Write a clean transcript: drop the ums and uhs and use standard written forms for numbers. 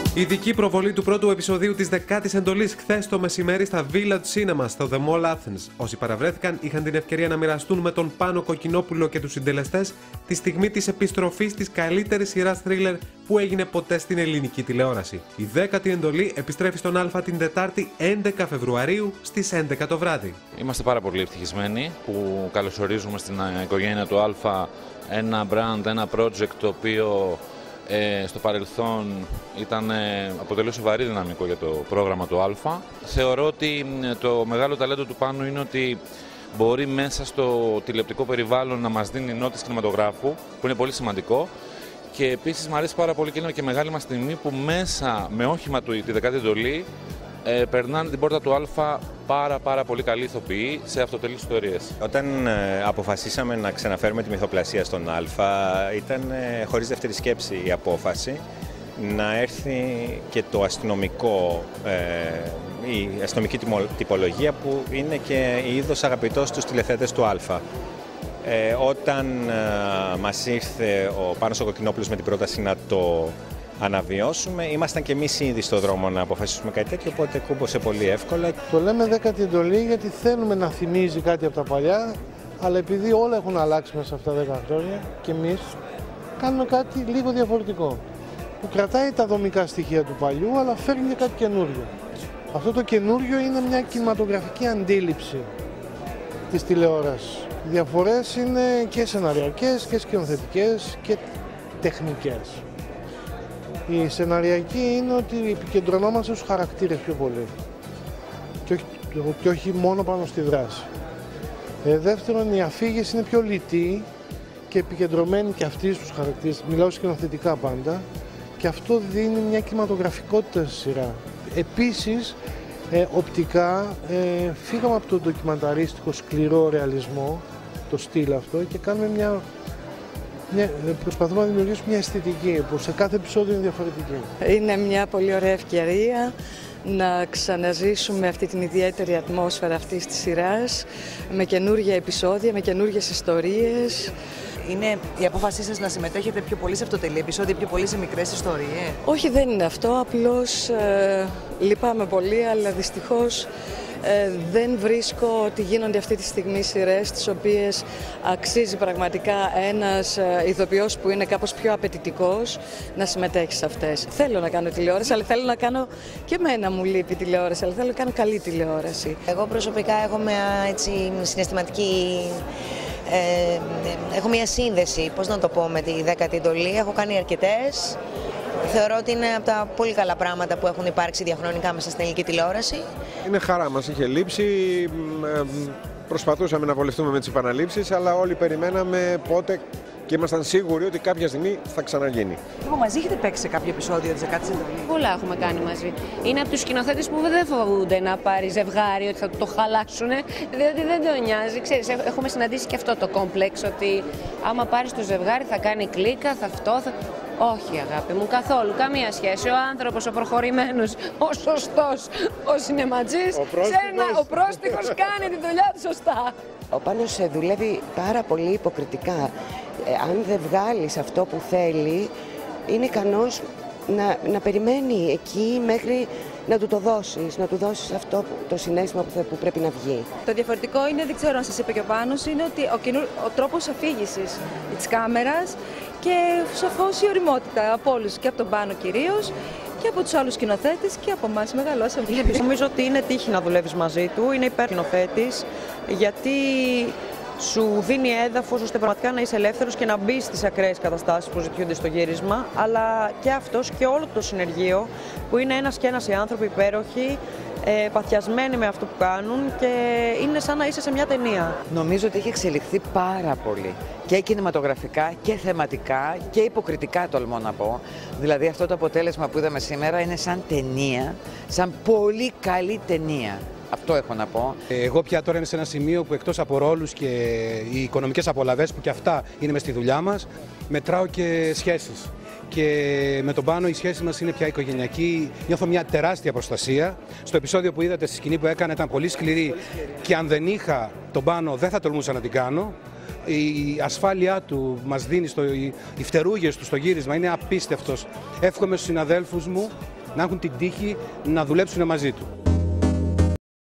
Η ειδική προβολή του πρώτου επεισοδίου της 10ης εντολής χθες το μεσημέρι στα Village Cinema στο The Mall Athens. Όσοι παραβρέθηκαν είχαν την ευκαιρία να μοιραστούν με τον Πάνο Κοκκινόπουλο και τους συντελεστές τη στιγμή της επιστροφής της καλύτερης σειράς θρίλερ που έγινε ποτέ στην ελληνική τηλεόραση. Η 10η εντολή επιστρέφει στον Α την Τετάρτη 11 Φεβρουαρίου στις 11 το βράδυ. Είμαστε πάρα πολύ ευτυχισμένοι που καλωσορίζουμε στην οικογένεια του Α ένα brand, ένα project το οποίο στο παρελθόν αποτελούσε βαρύ δυναμικό για το πρόγραμμα του Α. Θεωρώ ότι το μεγάλο ταλέντο του Πάνου είναι ότι μπορεί μέσα στο τηλεοπτικό περιβάλλον να μας δίνει νότες κινηματογράφου, που είναι πολύ σημαντικό. Και επίσης μου αρέσει πάρα πολύ και είναι και μεγάλη μας τιμή που μέσα με όχημα του τη 10η εντολή περνάνε την πόρτα του Α πάρα πολύ καλοί ηθοποιοί σε αυτοτελείς ιστορίες. Όταν αποφασίσαμε να ξαναφέρουμε τη μυθοπλασία στον Α, ήταν χωρίς δεύτερη σκέψη η απόφαση να έρθει και το αστυνομικό, η αστυνομική τυπολογία που είναι και η είδος αγαπητός στους τηλεθεατές του Α. Όταν μας ήρθε ο Πάνος ο Κοκκινόπουλος με την πρόταση να το αναβιώσουμε, ήμασταν και εμείς ήδη στο δρόμο να αποφασίσουμε κάτι τέτοιο, οπότε κούμπωσε πολύ εύκολα. Το λέμε 10η εντολή γιατί θέλουμε να θυμίζει κάτι από τα παλιά, αλλά επειδή όλα έχουν αλλάξει μέσα σε αυτά τα 10 χρόνια και εμείς κάνουμε κάτι λίγο διαφορετικό, που κρατάει τα δομικά στοιχεία του παλιού, αλλά φέρνει και κάτι καινούριο. Αυτό το καινούριο είναι μια κινηματογραφική αντίληψη της τηλεόρασης. Οι διαφορές είναι και σεναριακές και σκηνοθετικές και τεχνικές. Η σεναριακή είναι ότι επικεντρωνόμαστε στους χαρακτήρες πιο πολύ και όχι μόνο πάνω στη δράση. Δεύτερον, η αφήγηση είναι πιο λιτή και επικεντρωμένη και αυτή στους χαρακτήρες. Μιλάω σκηνοθετικά πάντα και αυτό δίνει μια κινηματογραφικότητα στη σειρά. Επίσης, οπτικά φύγαμε από το ντοκιμανταρίστικο σκληρό ρεαλισμό, το στυλ αυτό, και κάνουμε προσπαθούμε να δημιουργήσουμε μια αισθητική που σε κάθε επεισόδιο είναι διαφορετική. Είναι μια πολύ ωραία ευκαιρία να ξαναζήσουμε αυτή την ιδιαίτερη ατμόσφαιρα αυτής της σειράς με καινούργια επεισόδια, με καινούργιες ιστορίες. Είναι η απόφασή σας να συμμετέχετε πιο πολύ σε αυτοτελή επεισόδια, πιο πολύ σε μικρές ιστορίες? Όχι, δεν είναι αυτό, απλώς λυπάμαι πολύ, αλλά δυστυχώς δεν βρίσκω ότι γίνονται αυτή τη στιγμή σειρές τις οποίες αξίζει πραγματικά ένας ηθοποιός που είναι κάπως πιο απαιτητικός να συμμετέχει σε αυτές. Θέλω να κάνω τηλεόραση, αλλά θέλω να κάνω, και εμένα μου λείπει τηλεόραση, αλλά θέλω να κάνω καλή τηλεόραση. Εγώ προσωπικά έχω μια συναισθηματική... έχω μια σύνδεση, πώς να το πω, με τη 10η εντολή. Έχω κάνει αρκετές. Θεωρώ ότι είναι από τα πολύ καλά πράγματα που έχουν υπάρξει διαχρονικά μέσα στην ελληνική τηλεόραση. Είναι χαρά, μας είχε λείψει. Προσπαθούσαμε να βολευτούμε με τις επαναλήψεις, αλλά όλοι περιμέναμε πότε και ήμασταν σίγουροι ότι κάποια στιγμή θα ξαναγίνει. Εγώ μαζί έχετε παίξει σε κάποιο επεισόδιο της 10ης εντολής? Πολλά έχουμε κάνει μαζί. Είναι από τους σκηνοθέτες που δεν φοβούνται να πάρει ζευγάρι, ότι θα το χαλάσουνε, διότι δεν το νοιάζει. Ξέρεις, έχουμε συναντήσει και αυτό το κόμπλεξ, ότι άμα πάρεις το ζευγάρι θα κάνει κλίκα, θα αυτό, θα... Όχι, αγάπη μου, καθόλου, καμία σχέση. Ο άνθρωπος, ο προχωρημένος, ο σωστός, ο συναιματζής, ο πρόστιχος κάνει τη δουλειά του σωστά. Ο Πάνος δουλεύει πάρα πολύ υποκριτικά. Αν δεν βγάλεις αυτό που θέλει, είναι ικανός να περιμένει εκεί μέχρι να του το δώσεις, να του δώσεις αυτό το συναίσθημα που πρέπει να βγει. Το διαφορετικό είναι, δεν ξέρω αν σας είπε και ο Πάνος, είναι ότι ο τρόπος αφήγησης της κάμερας και σαφώς η ωριμότητα από όλους, και από τον Πάνο κυρίως, και από τους άλλους σκηνοθέτες και από εμάς μεγαλώσαμε. Νομίζω ότι είναι τύχη να δουλεύεις μαζί του, είναι υπερσκηνοθέτης, γιατί σου δίνει έδαφος ώστε πραγματικά να είσαι ελεύθερος και να μπεις στις ακραίες καταστάσεις που ζητιούνται στο γύρισμα, αλλά και αυτός και όλο το συνεργείο που είναι ένας και ένας οι άνθρωποι υπέροχοι, παθιασμένοι με αυτό που κάνουν και είναι σαν να είσαι σε μια ταινία. Νομίζω ότι έχει εξελιχθεί πάρα πολύ και κινηματογραφικά και θεματικά και υποκριτικά, τολμώ να πω. Δηλαδή αυτό το αποτέλεσμα που είδαμε σήμερα είναι σαν ταινία, σαν πολύ καλή ταινία. Αυτό έχω να πω. Εγώ πια τώρα είμαι σε ένα σημείο που εκτός από ρόλους και οι οικονομικές απολαβές που και αυτά είναι μες στη δουλειά μας, μετράω και σχέσεις. Και με τον Πάνο η σχέση μας είναι πια οικογενειακή. Νιώθω μια τεράστια προστασία. Στο επεισόδιο που είδατε, στη σκηνή που έκανα, ήταν πολύ σκληρή και αν δεν είχα τον Πάνο δεν θα τολμούσα να την κάνω. Η ασφάλειά του μας δίνει, οι φτερούγες του στο γύρισμα είναι απίστευτος. Εύχομαι στους συναδέλφους μου να έχουν την τύχη να δουλέψουν μαζί του.